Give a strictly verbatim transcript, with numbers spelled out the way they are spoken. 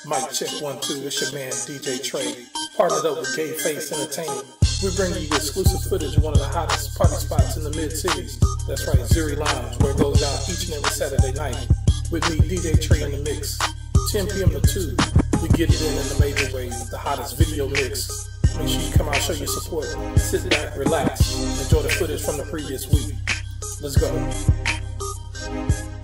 Mic check one, two, it's your man D J Trey, partnered up with GameFace Entertainment. We bring you exclusive footage of one of the hottest party spots in the mid-cities. That's right, Zuri Lounge, where it goes down each and every Saturday night. With me, D J Trey in the mix. ten p m to two, we get it in in the major way with the hottest video mix. Make sure you come out, show your support, sit back, relax, enjoy the footage from the previous week. Let's go.